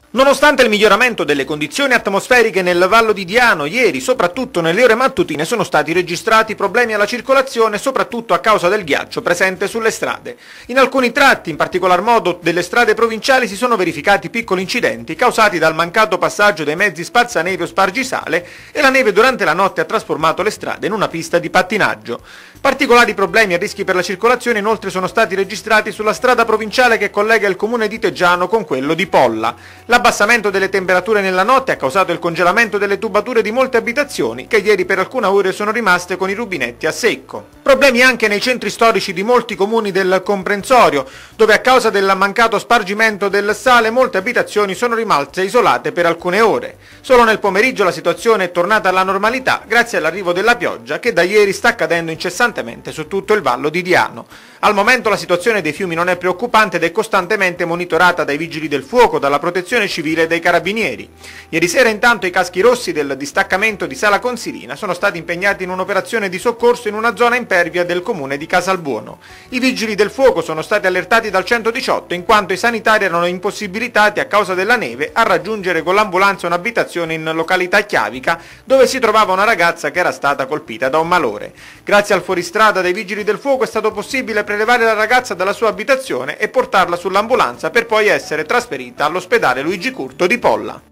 Nonostante il miglioramento delle condizioni atmosferiche nel Vallo di Diano, ieri, soprattutto nelle ore mattutine, sono stati registrati problemi alla circolazione, soprattutto a causa del ghiaccio presente sulle strade. In alcuni tratti, in particolar modo delle strade provinciali, si sono verificati piccoli incidenti causati dal mancato passaggio dei mezzi spazzaneve o spargisale e la neve durante la notte ha trasformato le strade in una pista di pattinaggio. Particolari problemi e rischi per la circolazione inoltre sono stati registrati sulla strada provinciale che collega il comune di Teggiano con quello di Polla. L'abbassamento delle temperature nella notte ha causato il congelamento delle tubature di molte abitazioni che ieri per alcune ore sono rimaste con i rubinetti a secco. Problemi anche nei centri storici di molti comuni del comprensorio, dove a causa del mancato spargimento del sale molte abitazioni sono rimaste isolate per alcune ore. Solo nel pomeriggio la situazione è tornata alla normalità grazie all'arrivo della pioggia che da ieri sta cadendo incessantemente su tutto il Vallo di Diano. Al momento la situazione dei fiumi non è preoccupante ed è costantemente monitorata dai vigili del fuoco, dalla protezione civile e dai carabinieri. Ieri sera intanto i caschi rossi del distaccamento di Sala Consilina sono stati impegnati in un'operazione di soccorso in una zona impervia del comune di Casalbuono. I vigili del fuoco sono stati allertati dal 118 in quanto i sanitari erano impossibilitati a causa della neve a raggiungere con l'ambulanza un'abitazione in località Chiavica dove si trovava una ragazza che era stata colpita da un malore. Grazie al fuoristrada dei vigili del fuoco è stato possibile prelevare la ragazza dalla sua abitazione e portarla sull'ambulanza per poi essere trasferita all'ospedale Luigi Curto di Polla.